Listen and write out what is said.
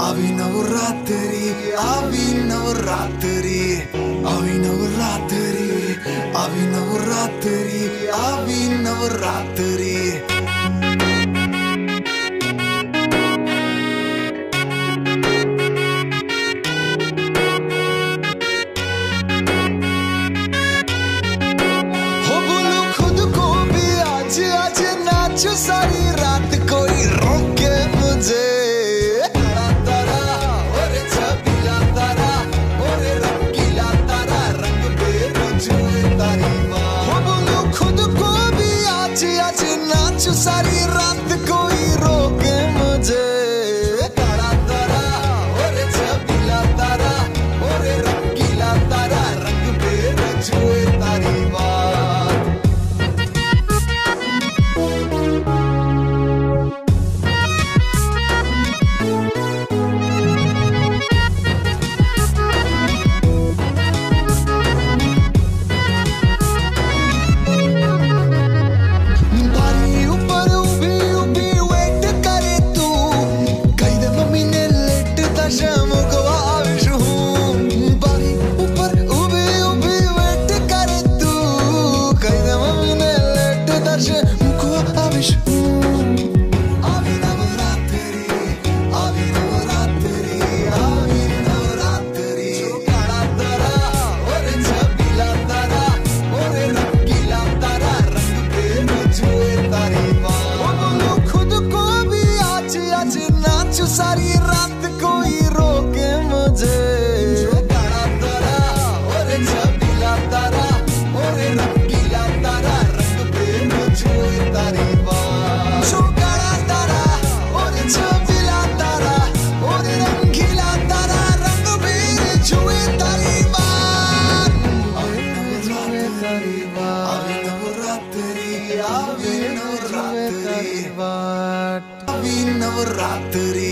अविनवरात्रि अविनवरात्रि अविनवरात्रि अविनवरात्रि अविनवरात्रि नाचो सारी रात कोई रोके मुझे तारा ओरे छबीला तारा ओरे रंगीला तारा रंग पे रुझे तारी माँ हो बोलो खुद को भी आज आज नाचो सारी रात कोई रोके मुझे तारा तारा ओरे छबीला तारा ओरे रंगीला तारा रंग पे रुझे तारी माँ सारी रात कोई रोके मुझे तारा तारा ओरे छबीला तारा ओरे रंगीला तारा रंग पे मुझे तारी बात जो काला तारा ओरे छबीला तारा ओरे रंगीला तारा रंग पे मुझे तारी बात अविनवरात्रि अविनवरात्रि अविनवरात्रि